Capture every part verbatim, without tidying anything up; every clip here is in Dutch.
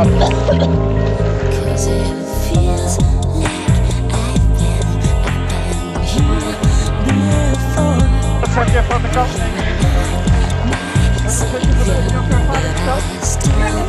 Zak je even aan de kast nemen. Wat zet je voor de elkaar vader gesteld?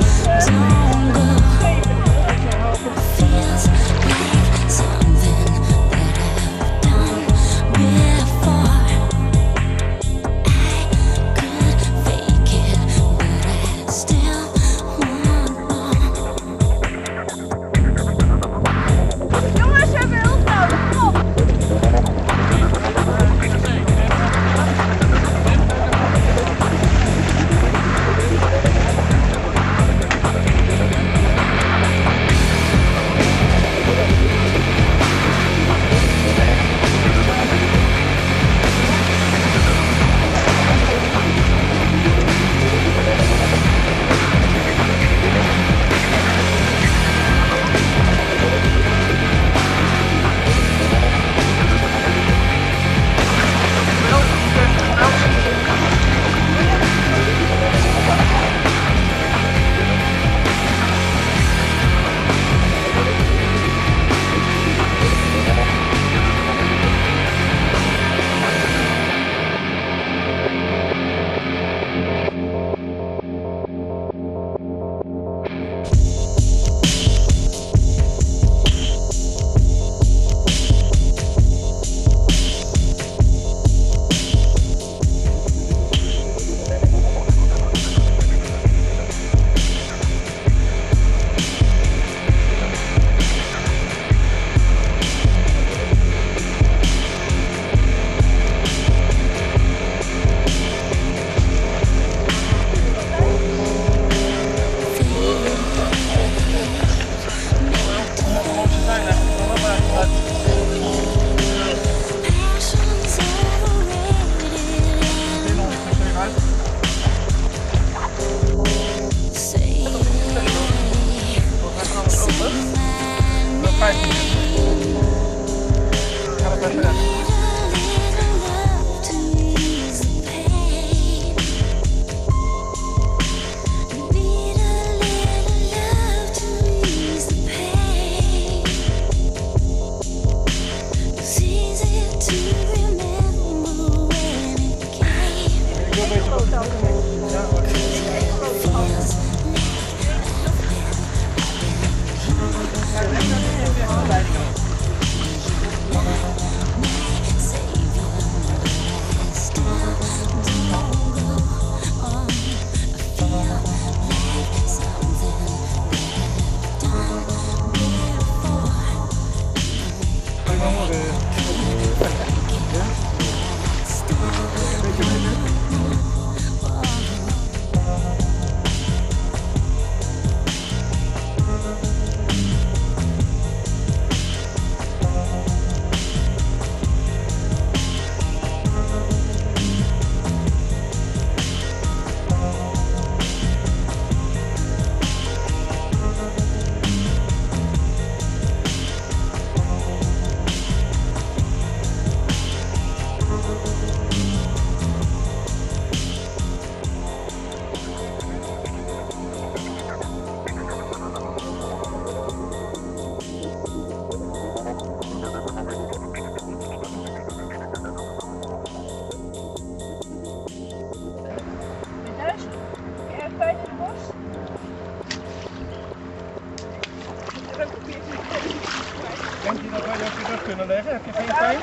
Denk je dat wij dat weer terug kunnen leggen? Heb je geen pijn?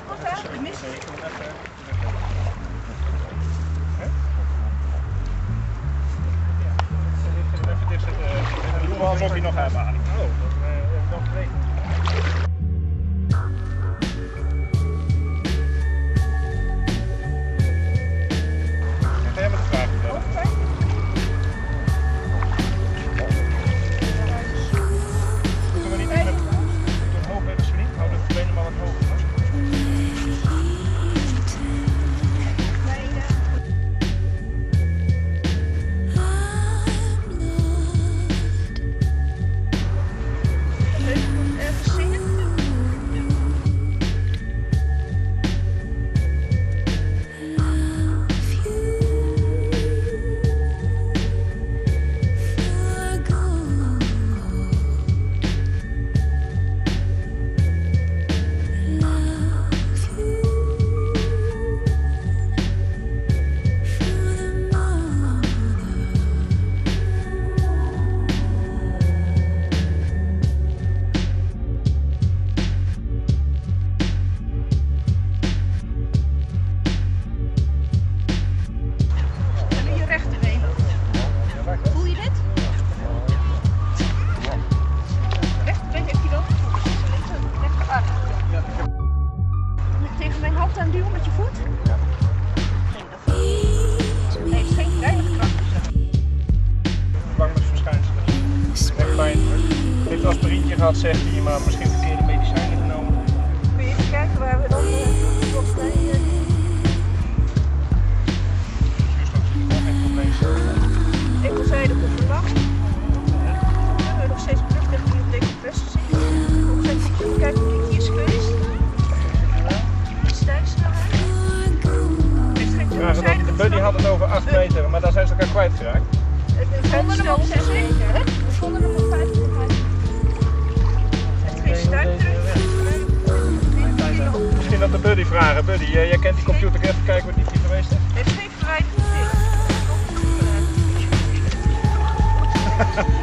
Even dit zitten. En doen we alsof je nog hebt adem. Oh, dat heb ik nog gekregen. Ga jij met de vraag vertellen? Moeten we niet in met een hoog hebben ze niet? Hou de benen maar wat hoger. pilletje gehad, zegt hij, maar misschien verkeerde medicijnen genomen. Kun je even kijken waar we dan uh, volgens mij... Uh... Enkelzijdige verlacht. We hebben nog steeds terug die op decompressie zit. Nog steeds even kijken hoe die hier is geweest. Stijgsnelheid. Ja, de buddy had het over acht meter, maar daar zijn ze elkaar kwijtgeraakt. We vonden hem op zes meter. We vonden hem op vijf meter. Het geen stuip terug. Misschien dat de buddy vragen. Buddy, jij kent die computer, even kijken wat die hier geweest is. Het is geen verwijderde film.